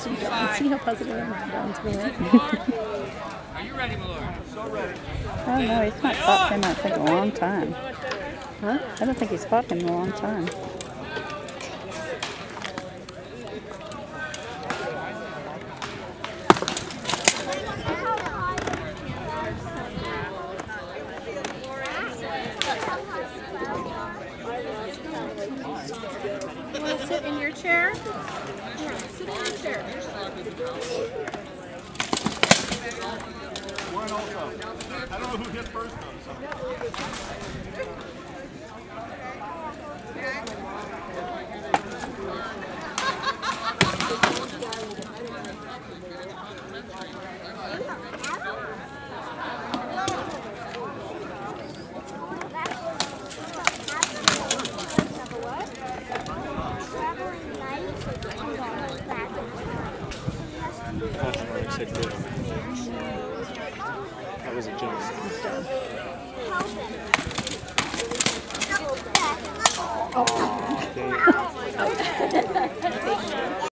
See how positive John's going. Are you ready, my lord? So ready. Oh no, he's not fought him, I think, in a long time. Huh? I don't think he's fought him in a long time. You want to sit in your chair? Yeah, sit in your chair. One also. I don't know who hit first though. That was a joke.